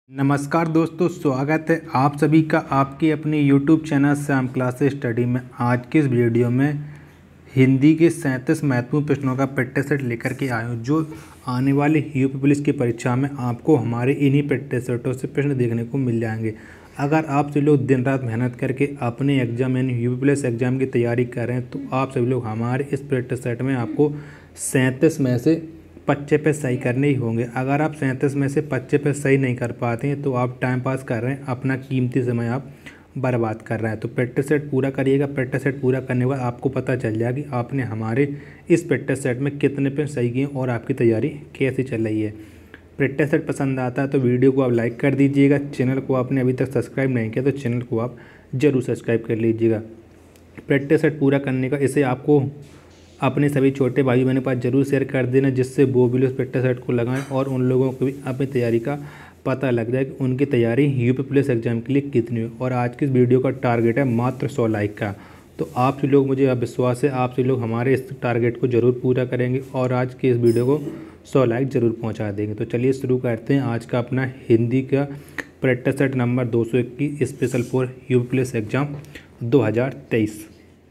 नमस्कार दोस्तों, स्वागत है आप सभी का आपके अपने YouTube channel Shyam classes study में। आज के इस वीडियो में हिंदी के 37 महत्वपूर्ण प्रश्नों का प्रैक्टिस सेट लेकर के आए हूँ, जो आने वाली यूपी पुलिस की परीक्षा में आपको हमारे इन्हीं प्रैक्टिस सेटों से प्रश्न देखने को मिल जाएंगे। अगर आप सभी लोग दिन रात मेहनत करके अपने एग्जाम यानी यूपी पुलिस एग्जाम की तैयारी कर रहे हैं, तो आप सभी लोग हमारे इस प्रैक्टिस सेट में आपको 37 में से 25 पे सही करने ही होंगे। अगर आप 37 में से 25 पे सही नहीं कर पाते हैं तो आप टाइम पास कर रहे हैं, अपना कीमती समय आप बर्बाद कर रहे हैं। तो प्रैक्टिस सेट पूरा करिएगा। प्रैक्टिस सेट पूरा करने के बाद आपको पता चल जाएगा कि आपने हमारे इस प्रैक्टिस सेट में कितने पे सही किए और आपकी तैयारी कैसी चल रही है। प्रैक्टिस सेट पसंद आता है तो वीडियो को आप लाइक कर दीजिएगा। चैनल को आपने अभी तक सब्सक्राइब नहीं किया तो चैनल को आप ज़रूर सब्सक्राइब कर लीजिएगा। प्रैक्टिस सेट पूरा करने का इसे आपको अपने सभी छोटे भाई बहनों के पास जरूर शेयर कर देना, जिससे वो भी उस प्रैक्टिस सेट को लगाएं और उन लोगों को भी अपनी तैयारी का पता लग जाए कि उनकी तैयारी यूपी पुलिस एग्जाम के लिए कितनी है। और आज की इस वीडियो का टारगेट है मात्र 100 लाइक का। तो आप सभी लोग, मुझे विश्वास है आप सभी लोग हमारे इस टारगेट को ज़रूर पूरा करेंगे और आज की इस वीडियो को 100 लाइक ज़रूर पहुँचा देंगे। तो चलिए शुरू करते हैं आज का अपना हिंदी का practice set number 221 special for UP police exam 2023।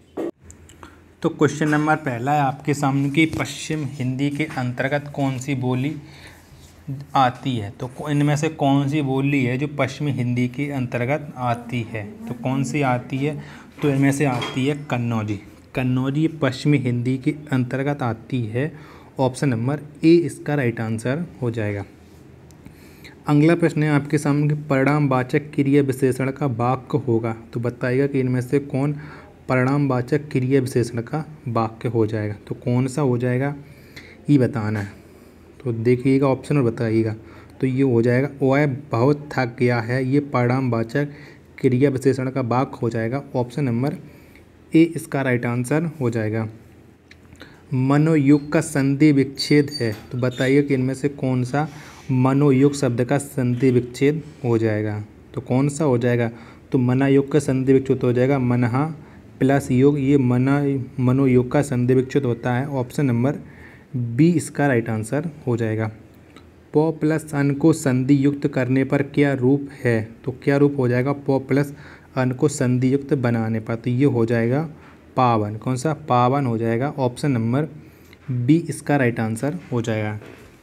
तो क्वेश्चन नंबर पहला है आपके सामने कि पश्चिम हिंदी के अंतर्गत कौन सी बोली आती है। तो इनमें से कौन सी बोली है जो पश्चिमी हिंदी के अंतर्गत आती है। तो कौन सी आती है, तो इनमें से आती है कन्नौजी। कन्नौजी पश्चिमी हिंदी के अंतर्गत आती है। ऑप्शन नंबर ए इसका राइट आंसर हो जाएगा। अगला प्रश्न है आपके सामने कि परिणामवाचक क्रिया विशेषण का वाक्य होगा। तो बताइएगा कि इनमें से कौन परिणामवाचक क्रिया विशेषण का वाक्य हो जाएगा। तो कौन सा हो जाएगा ये बताना है। तो देखिएगा ऑप्शन और बताइएगा। तो ये हो जाएगा वह बहुत थक गया है। ये परिणामवाचक क्रिया विशेषण का वाक्य हो जाएगा। ऑप्शन नंबर ए इसका राइट आंसर हो जाएगा। मनोयुग का संधि विच्छेद है। तो बताइए कि इनमें से कौन सा मनोयुग शब्द का संधि विच्छेद हो जाएगा। तो कौन सा हो जाएगा, तो मनायुग का संधि विच्छेद हो जाएगा। मनहा प्लस योग, ये मनोयोग का संधि विच्छेद होता है। ऑप्शन नंबर बी इसका राइट आंसर हो जाएगा। प प्लस अन को संधि युक्त करने पर क्या रूप है। तो क्या रूप हो जाएगा प प्लस अन को संधि युक्त बनाने पर। तो ये हो जाएगा पावन। कौन सा, पावन हो जाएगा। ऑप्शन नंबर बी इसका राइट आंसर हो जाएगा।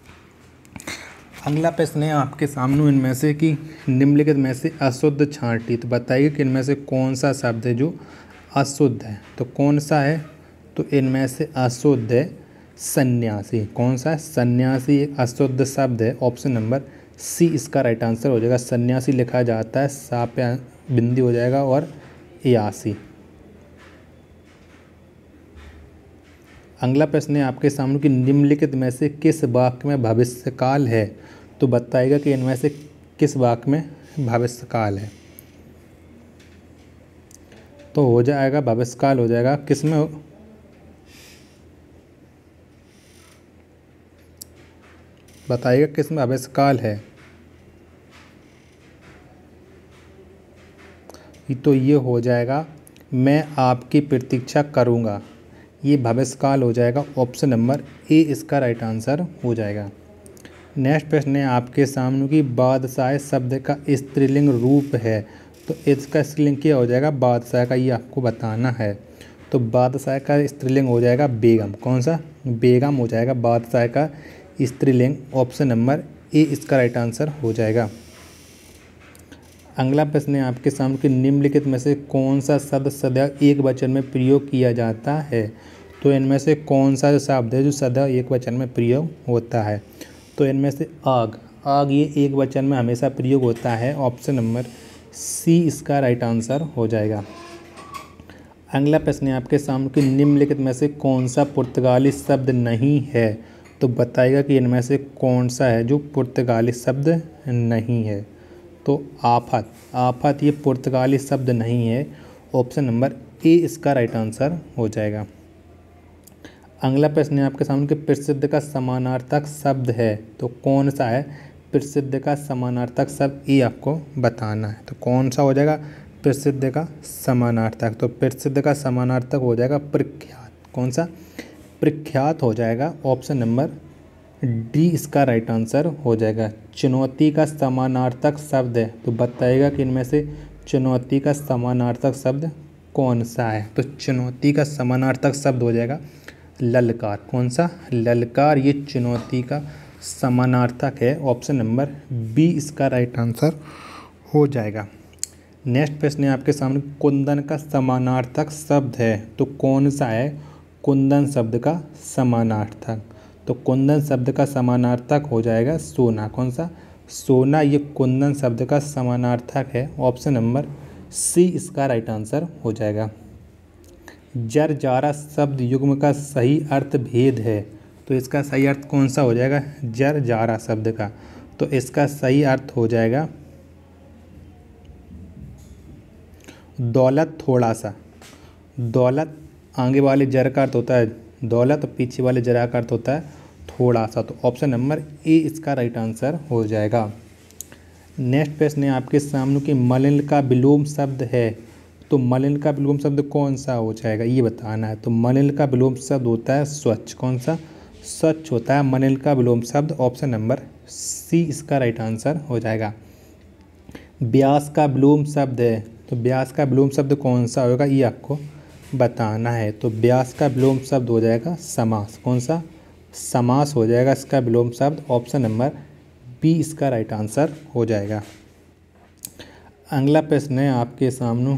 अगला प्रश्न है आपके सामने इनमें से कि निम्नलिखित में से अशुद्ध छांटी। तो बताइए कि इनमें से कौन सा शब्द है जो अशुद्ध है। तो कौन सा है, तो इनमें से अशुद्ध है सन्यासी। कौन सा है, सन्यासी एक अशुद्ध शब्द है। ऑप्शन नंबर सी इसका राइट आंसर हो जाएगा। सन्यासी लिखा जाता है सा पे बिंदी हो जाएगा और यासी। अगला प्रश्न है आपके सामने कि निम्नलिखित में से किस वाक्य में भविष्यकाल है। तो बताइएगा कि इनमें से किस वाक्य में भविष्यकाल है। तो हो जाएगा भविष्यकाल हो जाएगा किस में, बताइएगा किस में भविष्यकाल है। तो ये हो जाएगा मैं आपकी प्रतीक्षा करूँगा। ये भविष्यकाल हो जाएगा। ऑप्शन नंबर ए इसका राइट आंसर हो जाएगा। नेक्स्ट प्रश्न है आपके सामने कि बादशाह शब्द का स्त्रीलिंग रूप है। तो इसका स्त्रीलिंग क्या हो जाएगा, बादशाह का, ये आपको बताना है। तो बादशाह का स्त्रीलिंग हो जाएगा बेगम। कौन सा, बेगम हो जाएगा बादशाह का स्त्रीलिंग। ऑप्शन नंबर ए इसका राइट आंसर हो जाएगा। अगला प्रश्न है आपके सामने कि निम्नलिखित में से कौन सा शब्द सदा एक वचन में प्रयोग किया जाता है। तो इनमें से कौन सा शब्द है जो सदा एक वचन में प्रयोग होता है। तो इनमें से आग, आग ये एक वचन में हमेशा प्रयोग होता है। ऑप्शन नंबर सी इसका राइट आंसर हो जाएगा। अगला प्रश्न है आपके सामने कि निम्नलिखित में से कौन सा पुर्तगाली शब्द नहीं है। तो बताइएगा कि इनमें से कौन सा है जो पुर्तगाली शब्द नहीं है। तो आफत, आफत ये पुर्तगाली शब्द नहीं है। ऑप्शन नंबर ए इसका राइट आंसर हो जाएगा। अगला प्रश्न है आपके सामने कि प्रसिद्ध का समानार्थक शब्द है। तो कौन सा है प्रसिद्ध का समानार्थक शब्द, ये आपको बताना है। तो कौन सा हो जाएगा प्रसिद्ध का समानार्थक। तो प्रसिद्ध का समानार्थक हो जाएगा प्रख्यात। कौन सा, प्रख्यात हो जाएगा। ऑप्शन नंबर डी इसका राइट आंसर हो जाएगा। चुनौती का समानार्थक शब्द है, तो बताइएगा कि इनमें से चुनौती का समानार्थक शब्द कौन सा है। तो चुनौती का समानार्थक शब्द हो जाएगा ललकार। कौन सा? ललकार। ये चुनौती का समानार्थक है। ऑप्शन नंबर बी इसका राइट आंसर हो जाएगा। नेक्स्ट प्रश्न है आपके सामने, कुंदन का समानार्थक शब्द है, तो कौन सा है कुंदन शब्द का समानार्थक? तो कुंदन शब्द का समानार्थक हो जाएगा सोना। कौन सा? सोना। ये कुंदन शब्द का समानार्थक है। ऑप्शन नंबर सी इसका राइट आंसर हो जाएगा। जर जारा शब्द युग्म का सही अर्थ भेद है, तो इसका सही अर्थ कौन सा हो जाएगा? जर जारा शब्द का, तो इसका सही अर्थ हो जाएगा दौलत थोड़ा सा। दौलत आगे वाले जर का अर्थ होता है दौलत, पीछे वाले जरा का अर्थ होता है थोड़ा सा। तो ऑप्शन नंबर ए इसका राइट आंसर हो जाएगा। नेक्स्ट प्रश्न है आपके सामने कि मलिन का विलोम शब्द है, तो मलिन का विलोम शब्द कौन सा हो जाएगा, ये बताना है। तो मलिन का विलोम शब्द होता है स्वच्छ। कौन सा? स्वच्छ होता है मलिन का विलोम शब्द। ऑप्शन नंबर सी इसका राइट आंसर हो जाएगा। व्यास का विलोम शब्द है, तो व्यास का विलोम शब्द कौन सा होगा, ये आपको बताना है। तो व्यास का विलोम शब्द हो जाएगा समास। कौन सा? समास हो जाएगा इसका विलोम शब्द। ऑप्शन नंबर बी इसका राइट आंसर हो जाएगा। अगला प्रश्न है आपके सामने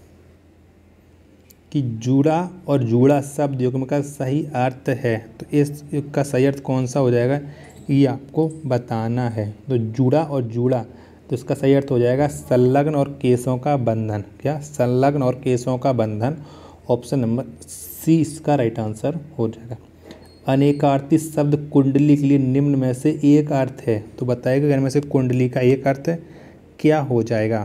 कि जूड़ा और जूड़ा शब्द युग्म का सही अर्थ है, तो इस युग का सही अर्थ कौन सा हो जाएगा, ये आपको बताना है। तो जूड़ा और जूड़ा, तो इसका सही अर्थ हो जाएगा संलग्न और केशों का बंधन। क्या? संलग्न और केशों का बंधन। ऑप्शन नंबर सी इसका राइट आंसर हो जाएगा। अनेकार्थी शब्द कुंडली के लिए निम्न में से एक अर्थ है, तो बताइएगा इनमें से कुंडली का एक अर्थ क्या हो जाएगा।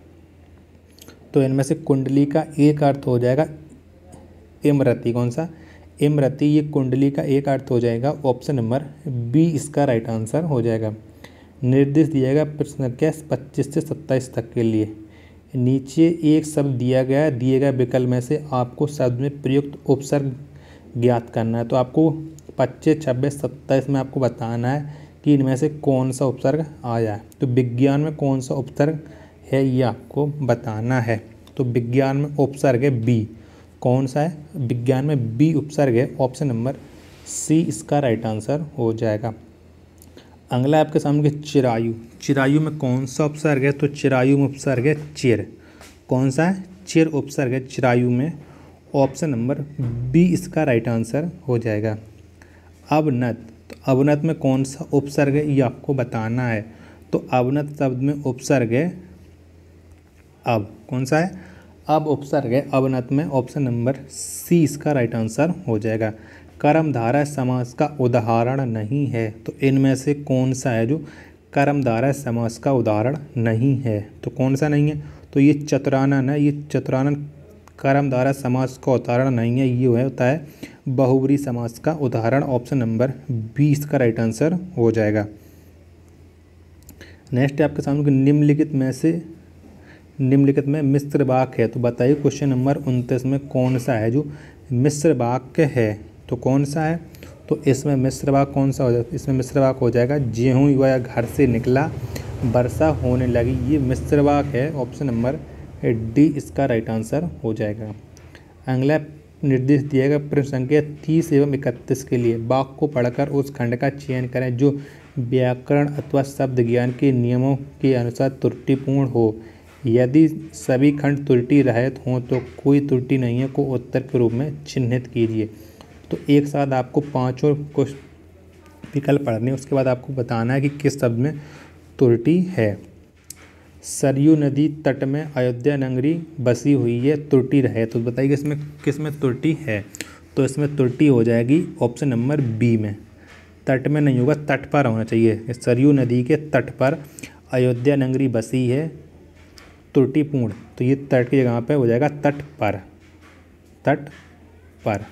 तो इनमें से कुंडली का एक अर्थ हो जाएगा इमरती। कौन सा? इमरती। ये कुंडली का एक अर्थ हो जाएगा। ऑप्शन नंबर बी इसका राइट आंसर हो जाएगा। निर्देश दिया गया प्रश्न संख्या 25 से 27 तक के लिए। नीचे एक शब्द दिया गया है, दिए गए विकल्प में से आपको शब्द में प्रयुक्त उपसर्ग ज्ञात करना है। तो आपको 25, 26, 27 में आपको बताना है कि इनमें से कौन सा उपसर्ग आया है। तो विज्ञान में कौन सा उपसर्ग है, ये आपको बताना है। तो विज्ञान में उपसर्ग है बी। कौन सा है? विज्ञान में बी उपसर्ग है। ऑप्शन नंबर सी इसका राइट आंसर हो जाएगा। अगला आपके सामने चिरायु। चिरायु में कौन सा उपसर्ग है, तो चिरायु में उपसर्ग है चिर। कौन सा है? चिर उपसर्ग है चिरायु में। ऑप्शन नंबर बी इसका राइट आंसर हो जाएगा। अवनत, तो अवनत में कौन सा उपसर्ग है, ये आपको बताना है। तो अवनत शब्द में उपसर्ग है अब। कौन सा है? अब उपसर्ग है अवनत में। ऑप्शन नंबर सी इसका राइट आंसर हो जाएगा। कर्मधारय समास का उदाहरण नहीं है, तो इनमें से कौन सा है जो कर्मधारय समास का उदाहरण नहीं है। तो कौन सा नहीं है? तो ये चतुरानन है। ये चतुरानन कर्मधारय समास का उदाहरण नहीं है, ये होता है बहुब्री समास का उदाहरण। ऑप्शन नंबर बी इसका राइट आंसर हो जाएगा। नेक्स्ट है आपके सामने निम्नलिखित में मिश्र वाक्य है, तो बताइए क्वेश्चन नंबर 29 में कौन सा है जो मिश्र वाक्य है। तो कौन सा है? तो इसमें मिश्र वाक्य कौन सा हो जाएगा? इसमें मिश्र वाक्य हो जाएगा गेहूँ वह घर से निकला, वर्षा होने लगी। ये मिश्र वाक्य है। ऑप्शन नंबर डी इसका राइट आंसर हो जाएगा। अगला निर्देश दिया गया प्रश्न संख्या 30 एवं 31 के लिए। वाक्य को पढ़कर उस खंड का चयन करें जो व्याकरण अथवा शब्द ज्ञान के नियमों के अनुसार त्रुटिपूर्ण हो। यदि सभी खंड त्रुटि रहित हों तो कोई त्रुटि नहीं है को उत्तर के रूप में चिन्हित कीजिए। तो एक साथ आपको पांचों कुछ विकल्प पढ़ने, उसके बाद आपको बताना है कि किस शब्द में त्रुटि है। सरयू नदी तट में अयोध्या नगरी बसी हुई है, त्रुटि रहे, तो बताइए इसमें किस में त्रुटि है। तो इसमें त्रुटि हो जाएगी ऑप्शन नंबर बी में। तट में नहीं होगा, तट पर होना चाहिए। सरयू नदी के तट पर अयोध्या नगरी बसी है, त्रुटिपूर्ण, तो ये तट की जगह पे हो जाएगा तट पर। तट पर।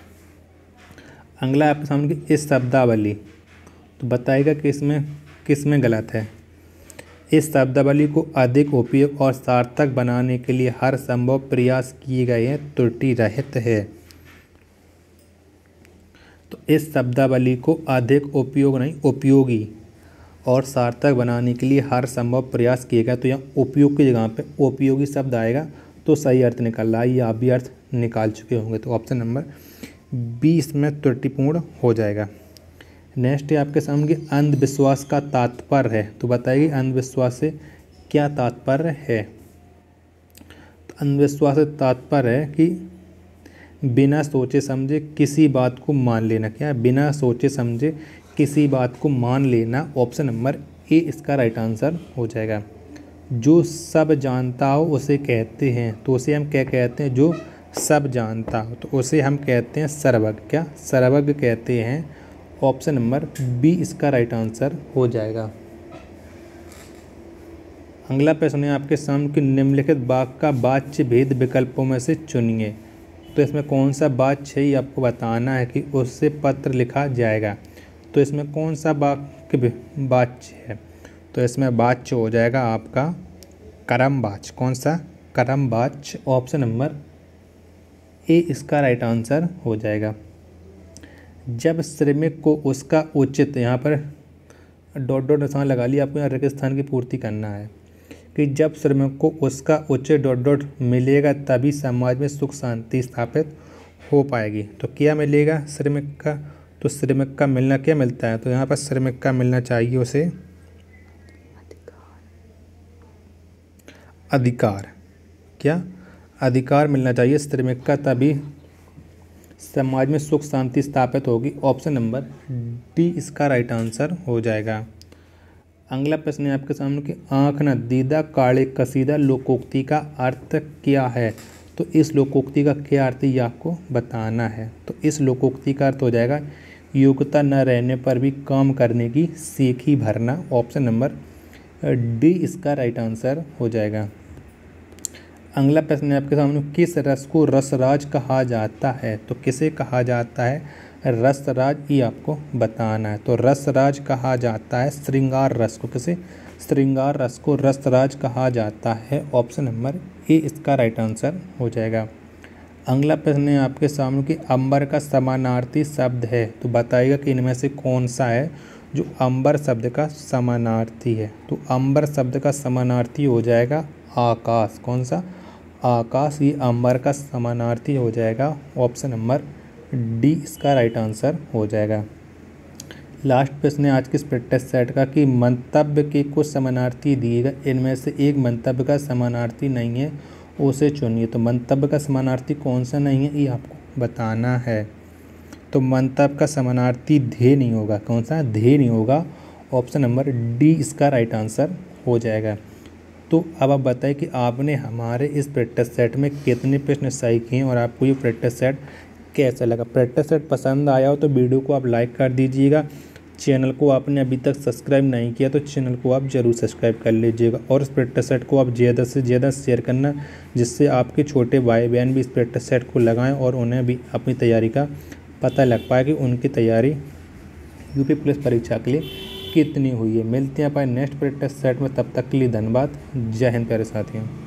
अगला आपके सामने की इस शब्दावली, तो बताइएगा कि इसमें किस में गलत है। इस शब्दावली को अधिक उपयुक्त और सार्थक बनाने के लिए हर संभव प्रयास किए गए हैं, त्रुटि रहित है। तो इस शब्दावली को अधिक उपयोग नहीं उपयोगी और सार्थक बनाने के लिए हर संभव प्रयास किएगा। तो यहाँ उपयोग की जगह पे उपयोगी शब्द आएगा तो सही अर्थ निकल रहा है, ये आप भी अर्थ निकाल चुके होंगे। तो ऑप्शन नंबर बी इसमें त्रुटिपूर्ण हो जाएगा। नेक्स्ट है आपके सामने कि अंधविश्वास का तात्पर्य है, तो बताइए अंधविश्वास से क्या तात्पर्य है। तो अंधविश्वास से तात्पर्य है कि बिना सोचे समझे किसी बात को मान लेना। क्या है? बिना सोचे समझे किसी बात को मान लेना। ऑप्शन नंबर ए इसका राइट आंसर हो जाएगा। जो सब जानता हो उसे कहते हैं, तो उसे हम क्या कहते हैं? जो सब जानता हो तो उसे हम कहते हैं सर्वज्ञ। क्या? सर्वज्ञ कहते हैं। ऑप्शन नंबर बी इसका राइट आंसर हो जाएगा। अगला प्रश्न है आपके सामने कि निम्नलिखित वाक्य का वाच्य भेद विकल्पों में से चुनिए। तो इसमें कौन सा वाच्य है ये आपको बताना है कि उससे पत्र लिखा जाएगा। तो इसमें कौन सा वाक्य वाच्य है? तो इसमें वाच्य हो जाएगा आपका कर्म वाच्य। कौन सा? कर्म वाच्य। ऑप्शन नंबर ए इसका राइट आंसर हो जाएगा। जब श्रमिक को उसका उचित, यहाँ पर डॉट डॉट निशान लगा लिया, आपको यहाँ रिक्त स्थान की पूर्ति करना है कि जब श्रमिक को उसका उचित डॉट डॉट मिलेगा तभी समाज में सुख शांति स्थापित हो पाएगी। तो क्या मिलेगा श्रमिक का? तो श्रमिक का मिलना क्या मिलता है? तो यहाँ पर श्रमिक का मिलना चाहिए उसे अधिकार। क्या? अधिकार मिलना चाहिए श्रमिक का, तभी समाज में सुख शांति स्थापित होगी। ऑप्शन नंबर डी इसका राइट आंसर हो जाएगा। अगला प्रश्न है आपके सामने कि आँख न दीदा काले कसीदा लोकोक्ति का अर्थ क्या है। तो इस लोकोक्ति का क्या अर्थ ये आपको बताना है। तो इस लोकोक्ति का अर्थ हो जाएगा योग्यता न रहने पर भी काम करने की सीख ही भरना। ऑप्शन नंबर डी इसका राइट आंसर हो जाएगा। अगला प्रश्न है आपके सामने किस रस को रसराज कहा जाता है। तो किसे कहा जाता है? रसराज, ये आपको बताना है। तो रसराज कहा जाता है श्रृंगार रस को। किसे? श्रृंगार रस को रसराज कहा जाता है। ऑप्शन नंबर ए इसका राइट आंसर हो जाएगा। अगला प्रश्न है आपके सामने कि अंबर का समानार्थी शब्द है। तो बताइएगा कि इनमें से कौन सा है जो अंबर शब्द का समानार्थी है। तो अंबर शब्द का समानार्थी हो जाएगा आकाश। कौन सा? आकाश, ये अंबर का समानार्थी हो जाएगा। ऑप्शन नंबर डी इसका राइट आंसर हो जाएगा। लास्ट प्रश्न है आज के इस प्रैक्टिस सेट का कि मंतव्य के कुछ समानार्थी दिएगा, इनमें से एक मंतव्य का समानार्थी नहीं है, उसे चुनिए। तो मंतव्य का समानार्थी कौन सा नहीं है ये आपको बताना है। तो मंतव्य का समानार्थी ध्येय नहीं होगा। कौन सा? ध्येय नहीं होगा। ऑप्शन नंबर डी इसका राइट आंसर हो जाएगा। तो अब आप बताएं कि आपने हमारे इस प्रैक्टिस सेट में कितने प्रश्न सही किए और आपको ये प्रैक्टिस सेट कैसा लगा। प्रैक्टिस सेट पसंद आया हो तो वीडियो को आप लाइक कर दीजिएगा। चैनल को आपने अभी तक सब्सक्राइब नहीं किया तो चैनल को आप ज़रूर सब्सक्राइब कर लीजिएगा और इस प्रैक्टिस सेट को आप ज़्यादा से ज़्यादा शेयर करना, जिससे आपके छोटे भाई बहन भी इस प्रैक्टिस सेट को लगाएं और उन्हें भी अपनी तैयारी का पता लग पाए कि उनकी तैयारी यूपी पुलिस परीक्षा के लिए कितनी हुई है। मिलते हैं अपने नेक्स्ट प्रैक्टिस सेट में, तब तक के लिए धन्यवाद। जय हिंद प्यारे साथियों।